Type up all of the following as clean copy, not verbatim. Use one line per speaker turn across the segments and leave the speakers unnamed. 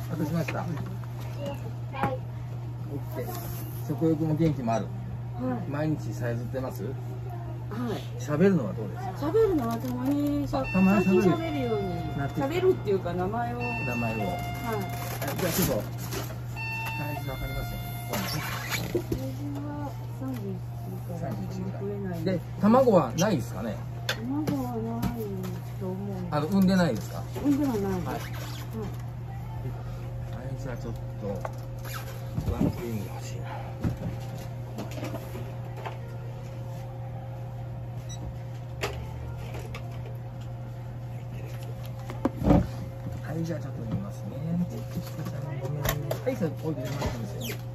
渡しました。
はい。
食欲も元気もある。
はい。
毎日さえずってます。
はい。
喋るのはどうですか。
喋るのはたまに
たまに
最近
喋る
喋るように
なってきた
喋るっていうか名前を。はい。
名前を。じゃあちょっとサイズわかりますよ。
体重は31から増えないん
で
です。
卵はないですかね。
卵はないと思う。
産んでないですか。
産んではないです。
はい。
はい。
じゃあちょっとワンクリームが欲しいな。はい、じゃあちょっと見ますね。ごめんね。はい、それ置いてもらってますよ。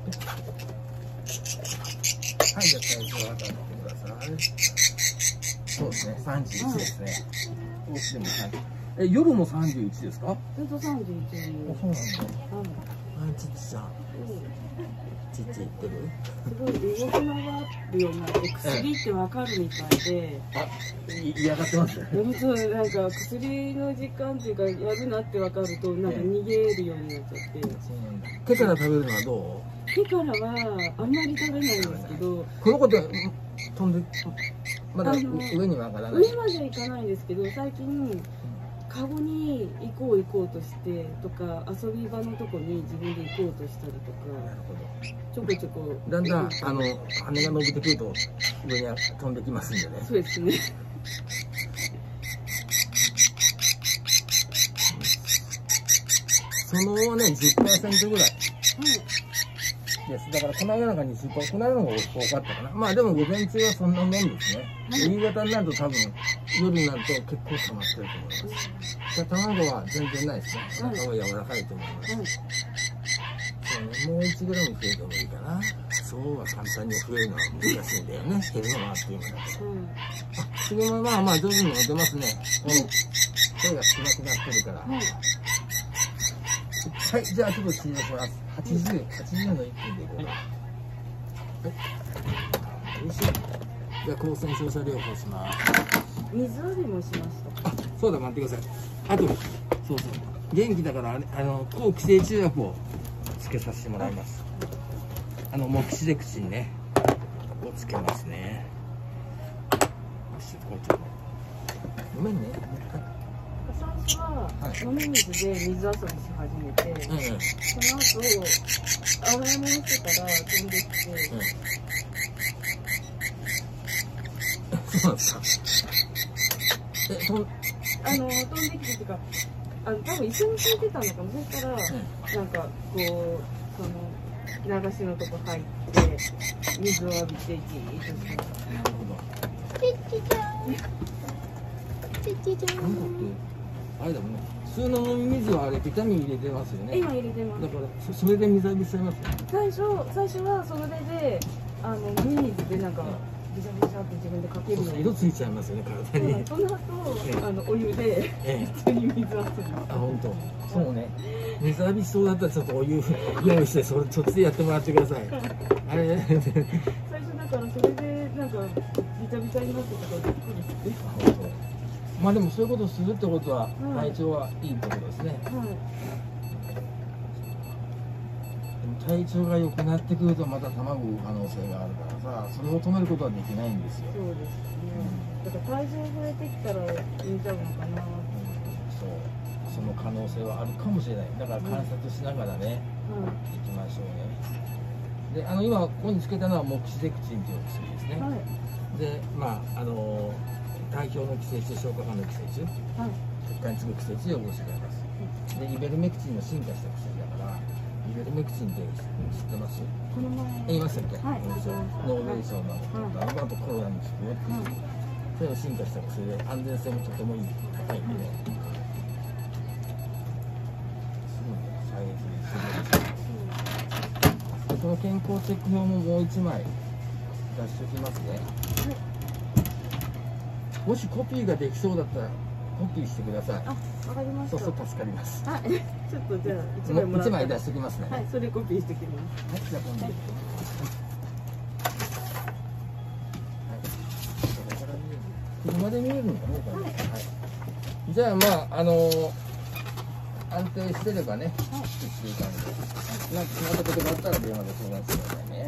はい、じゃあ最初は当たってください。そうですね、31ですね。どうしても夜も31ですか？
ずっと31。
そうなんだ。
はい。
ちっちゃん。ちっちゃいってる？
すごい動き回るようになって薬ってわかるみたいで。
嫌がってます。
そうなんか薬の時間っていうかやるなってわかるとなんか逃げるようになっちゃって。
そうなんだ。手から食べるのはどう？
手からはあんまり食べないんですけど。
この子って飛んでまだ上には上がらない。
上まではいかないんですけど最近。カゴに行こうとしてとか遊び場のとこに自分で行こうとしたりとかちょこちょこ
だんだん羽が伸びてくると上に飛んできますんでね。
そうですね。
そのね 10% ぐらいです。だからこの世の中に10%、この世の方が多かったかな。まあでも午前中はそんなもんですね。夕方になると多分夜になると結構溜まってると思います。じゃあ卵は全然ないですね。中は柔らかいと思います。そうね、もう1グラム増えてもいいかな。そうは簡単に増えるのは難しいんだよね。減るのはあっという間だと。次もまあ徐々に出ますね。声が少なくなってるから。はい、じゃあちょっと注目します。80の1分でいこうか。はい。よいしょ。じゃあ抗戦照射療法します。
水浴びもしました。
あ、そうだ、待ってください。あと、そう。元気だから抗寄生虫薬をつけさせてもらいます。モキシデクチンね。をつけますね。よし、こうちょっと。ごめんね。
最初は飲み水で水遊びし始めて、その後洗い物してたら飛んできて、
そうなんですか。飛んで
きてっていうか多分一緒に聞いてたのかも。そしたら、なんかこう流しのとこ入って水を浴びてじーっとして。ちっちゃん。
あれだもんね。普通の飲み水はあれビタミン入れてますよね。
今入れてます。
だからそれで水浴びしちゃいますよ。
最初はそれで飲み水でなんかビシャビシャって自分でかけるの。
色ついちゃいますよね体に。
その後お湯で普通に水遊び。
あ、本当。そうね。水浴びしそうだったらちょっとお湯用意してそれそっちでやってもらってください。あれ。
最初だからそれでなんかビチャビチャになってたからびっくりして。
まあでもそういうことをするってことは体調はいいってことですね。でも体調が良くなってくるとまた卵を産む可能性があるからさ、それを止めることはできないんですよ。
そうですね。だから体重増えてきたら産んじゃうのかな。
その可能性はあるかもしれない。だから観察しながらね、行きましょうね。で、今ここにつけたのはモキシデクチンというお薬ですね。で、まあ体表の寄生虫、消化管の寄生虫、血管につく寄生虫を予防してくれます。で、イベルメクチンの進化した薬だから、イベルメクチンって知ってます？
この前
言いましたっけ？
はい。
ノーベル賞のあとコロナに効くよっていう。それを進化した薬で安全性もとてもいい、高いんでね。この健康チェック表ももう1枚出しておきますね。もしコピーができそうだったらコピーしてください。
あ、わかりました。
そう助かります。
はい、ちょっとじゃあ
1枚出しておきますね。
はい、それコピーしておきます。
はい、じゃあ今度。車で見えるのかね。はい。じゃあまあ安定してればね、1週間で。なんか決まったことがあったら電話で相談してくださいね。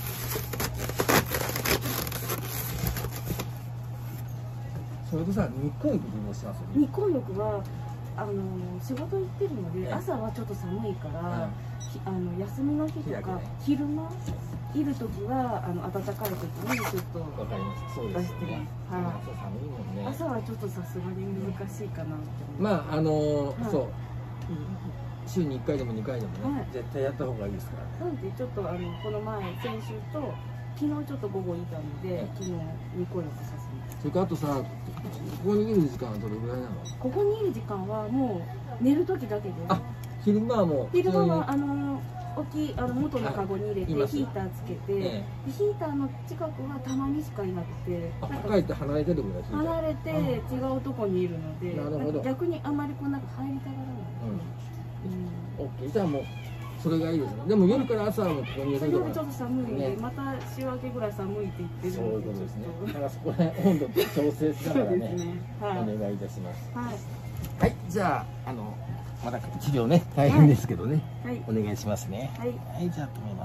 それとさ、日光浴どうします？
日光浴は仕事行ってるので、朝はちょっと寒いから、休みの日とか昼間いる時は暖かい時にちょっと
わかります。そうですね。朝寒いもんね。
朝はちょっとさすがに難しいかなって思う。
まあそう。週に1回でも2回でもね、絶対やった方がいいですから。
なんでちょっとこの前先週と昨日ちょっと午後いたので、昨日日光浴させて。
それからあとさ、ここにいる時間はどれぐらいなの？
ここにいる時間はもう寝る時だけで。
あ、昼間はもう。
昼間は大きい元のカゴに入れてヒーターつけて、ヒーターの近くはたまにしかいなくて、
帰って離れてるぐらい。
離れて違うとこにいるので、
なるほど。
逆にあまりこうなんか入りたがらない。
オッケー、じゃあもうそれがいいですね。でも夜から朝はもうここにいると。
夜ちょっと寒いんで、また週明けぐらい寒いって言ってるので。
そういうことですね。だからそこら辺温度と調整しながらね、お願いいたします。はい、じゃあまだ治療ね大変ですけどね、お願いしますね。はい、じゃあ止めます。